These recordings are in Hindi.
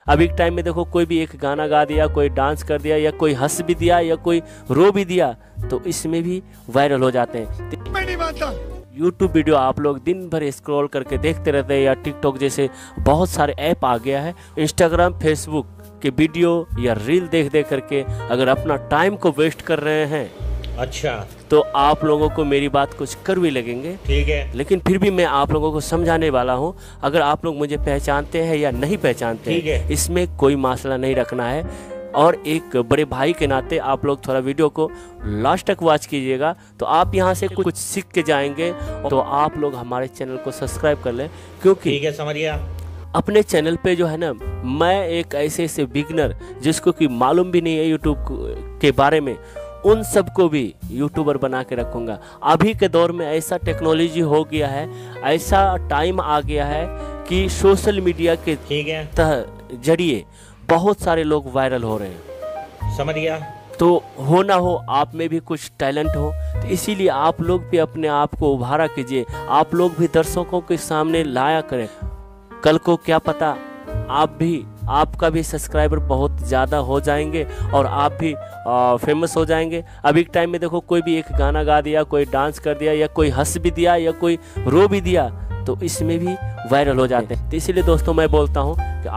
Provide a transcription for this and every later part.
अभी के टाइम में देखो, कोई भी एक गाना गा दिया, कोई डांस कर दिया, या कोई हंस भी दिया, या कोई रो भी दिया, तो इसमें भी वायरल हो जाते हैं। मैं नहीं मानता। यूट्यूब वीडियो आप लोग दिन भर स्क्रॉल करके देखते रहते हैं, या टिकटॉक जैसे बहुत सारे ऐप आ गया है, इंस्टाग्राम फेसबुक के वीडियो या रील देख देख करके अगर अपना टाइम को वेस्ट कर रहे हैं, अच्छा, तो आप लोगों को मेरी बात कुछ कर भी लगेंगे, ठीक है, लेकिन फिर भी मैं आप लोगों को समझाने वाला हूं। अगर आप लोग मुझे पहचानते हैं या नहीं पहचानते हैं, इसमें कोई मसला नहीं रखना है। और एक बड़े भाई के नाते आप लोग थोड़ा वीडियो को लास्ट तक वॉच कीजिएगा, तो आप यहाँ से कुछ सीख के जाएंगे। तो आप लोग हमारे चैनल को सब्सक्राइब कर लें, क्योंकि ठीक है, समझ गया। अपने चैनल पे जो है ना, मैं एक ऐसे बिगिनर जिसको कि मालूम भी नहीं है यूट्यूब के बारे में, उन सबको भी यूट्यूबर बना के रखूँगा। अभी के दौर में ऐसा टेक्नोलॉजी हो गया है, ऐसा टाइम आ गया है कि सोशल मीडिया के जरिए बहुत सारे लोग वायरल हो रहे हैं, समझ गया। तो हो ना हो आप में भी कुछ टैलेंट हो, तो इसीलिए आप लोग भी अपने आप को उभारा कीजिए, आप लोग भी दर्शकों के सामने लाया करें। कल को क्या पता आपका भी सब्सक्राइबर बहुत ज़्यादा हो जाएंगे और आप भी फेमस हो जाएंगे। अभी के टाइम में देखो, कोई भी एक गाना गा दिया, कोई डांस कर दिया, या कोई हंस भी दिया, या कोई रो भी दिया, तो इसमें भी वायरल हो जाते हैं। तो इसीलिए दोस्तों मैं बोलता हूँ कि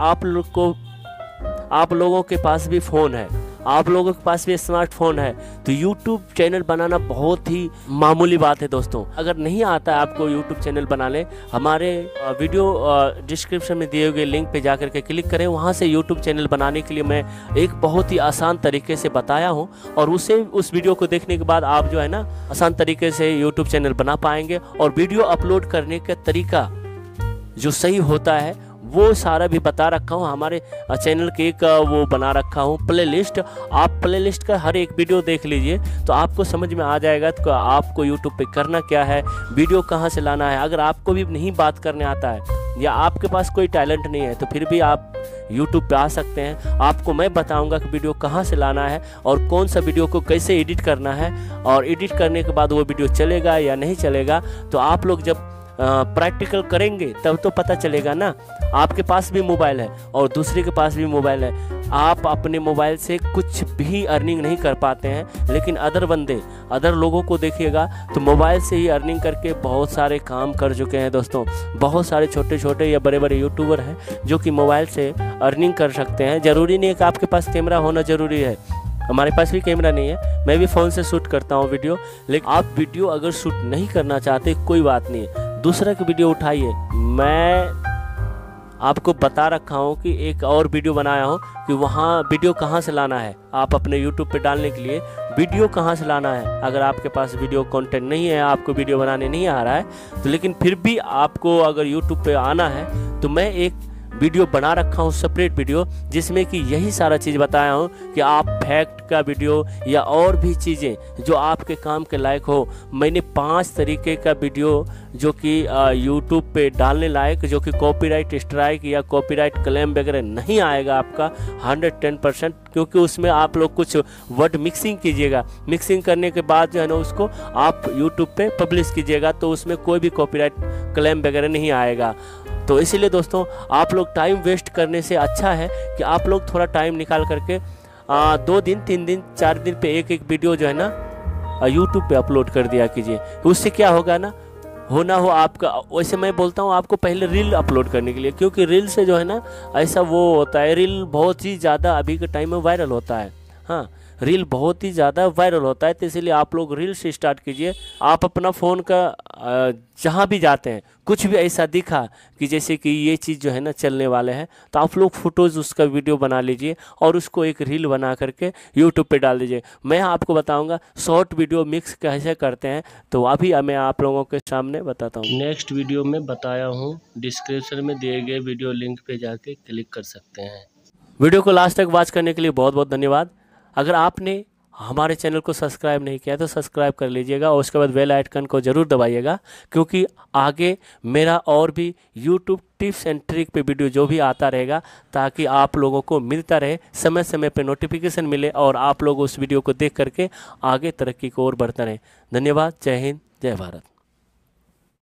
आप लोगों के पास भी फ़ोन है, आप लोगों के पास भी स्मार्टफोन है, तो YouTube चैनल बनाना बहुत ही मामूली बात है दोस्तों। अगर नहीं आता है आपको YouTube चैनल बनाने, हमारे वीडियो डिस्क्रिप्शन में दिए हुए लिंक पे जाकर के क्लिक करें, वहाँ से YouTube चैनल बनाने के लिए मैं एक बहुत ही आसान तरीके से बताया हूँ, और उस वीडियो को देखने के बाद आप जो है ना, आसान तरीके से YouTube चैनल बना पाएंगे। और वीडियो अपलोड करने का तरीका जो सही होता है वो सारा भी बता रखा हूँ। हमारे चैनल के एक वो बना रखा हूँ प्लेलिस्ट, आप प्लेलिस्ट का हर एक वीडियो देख लीजिए, तो आपको समझ में आ जाएगा तो आपको यूट्यूब पे करना क्या है, वीडियो कहाँ से लाना है। अगर आपको भी नहीं बात करने आता है या आपके पास कोई टैलेंट नहीं है, तो फिर भी आप यूट्यूब पे आ सकते हैं। आपको मैं बताऊंगा कि वीडियो कहाँ से लाना है और कौन सा वीडियो को कैसे एडिट करना है, और एडिट करने के बाद वो वीडियो चलेगा या नहीं चलेगा, तो आप लोग जब प्रैक्टिकल करेंगे तब तो पता चलेगा ना। आपके पास भी मोबाइल है और दूसरे के पास भी मोबाइल है, आप अपने मोबाइल से कुछ भी अर्निंग नहीं कर पाते हैं, लेकिन अदर लोगों को देखिएगा तो मोबाइल से ही अर्निंग करके बहुत सारे काम कर चुके हैं दोस्तों। बहुत सारे छोटे छोटे या बड़े बड़े यूट्यूबर हैं जो कि मोबाइल से अर्निंग कर सकते हैं। ज़रूरी नहीं है कि आपके पास कैमरा होना ज़रूरी है, हमारे पास भी कैमरा नहीं है, मैं भी फ़ोन से शूट करता हूँ वीडियो। लेकिन आप वीडियो अगर शूट नहीं करना चाहते, कोई बात नहीं है, दूसरा की वीडियो उठाइए। मैं आपको बता रखा हूँ कि एक और वीडियो बनाया हूँ कि वहाँ वीडियो कहाँ से लाना है, आप अपने YouTube पे डालने के लिए वीडियो कहाँ से लाना है। अगर आपके पास वीडियो कंटेंट नहीं है, आपको वीडियो बनाने नहीं आ रहा है, तो लेकिन फिर भी आपको अगर YouTube पे आना है, तो मैं एक वीडियो बना रखा हूँ सेपरेट वीडियो, जिसमें कि यही सारा चीज़ बताया हूँ कि आप फैक्ट का वीडियो या और भी चीज़ें जो आपके काम के लायक हो। मैंने 5 तरीके का वीडियो जो कि यूट्यूब पे डालने लायक, जो कि कॉपीराइट स्ट्राइक या कॉपीराइट क्लेम वगैरह नहीं आएगा आपका 110%, क्योंकि उसमें आप लोग कुछ वर्ड मिक्सिंग कीजिएगा। मिक्सिंग करने के बाद जो है ना, उसको आप यूट्यूब पे पब्लिश कीजिएगा, तो उसमें कोई भी कॉपीराइट क्लेम वगैरह नहीं आएगा। तो इसीलिए दोस्तों, आप लोग टाइम वेस्ट करने से अच्छा है कि आप लोग थोड़ा टाइम निकाल करके 2 दिन 3 दिन 4 दिन पे एक वीडियो जो है ना यूट्यूब पे अपलोड कर दिया कीजिए। उससे क्या होगा ना, हो ना हो आपका, वैसे मैं बोलता हूँ आपको पहले रील अपलोड करने के लिए, क्योंकि रील से जो है ना ऐसा वो होता है, रील बहुत ही ज़्यादा अभी के टाइम में वायरल होता है। हाँ, रील बहुत ही ज़्यादा वायरल होता है, तो इसलिए आप लोग रील से स्टार्ट कीजिए। आप अपना फ़ोन का जहाँ भी जाते हैं, कुछ भी ऐसा दिखा कि जैसे कि ये चीज़ जो है ना चलने वाले हैं, तो आप लोग फ़ोटोज़ उसका वीडियो बना लीजिए और उसको एक रील बना करके यूट्यूब पे डाल दीजिए। मैं आपको बताऊंगा शॉर्ट वीडियो मिक्स कैसे करते हैं, तो अभी मैं आप लोगों के सामने बताता हूँ। नेक्स्ट वीडियो में बताया हूँ, डिस्क्रिप्शन में दिए गए वीडियो लिंक पे जाके क्लिक कर सकते हैं। वीडियो को लास्ट तक वॉच करने के लिए बहुत बहुत धन्यवाद। अगर आपने हमारे चैनल को सब्सक्राइब नहीं किया तो सब्सक्राइब कर लीजिएगा और उसके बाद बेल आइकन को ज़रूर दबाइएगा, क्योंकि आगे मेरा और भी यूट्यूब टिप्स एंड ट्रिक पे वीडियो जो भी आता रहेगा, ताकि आप लोगों को मिलता रहे, समय समय पे नोटिफिकेशन मिले और आप लोग उस वीडियो को देख करके आगे तरक्की को और बढ़ता रहे। धन्यवाद। जय हिंद, जय भारत।